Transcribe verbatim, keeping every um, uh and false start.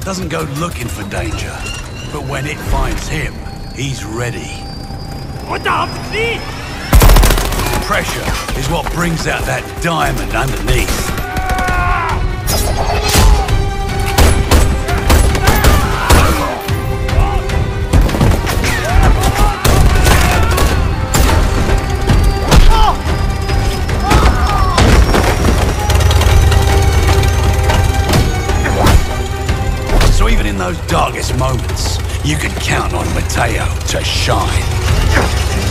doesn't go looking for danger, but when it finds him, he's ready. Unterhalb die Knie! Pressure is what brings out that diamond underneath. So even in those darkest moments, you can count on Mateo to shine.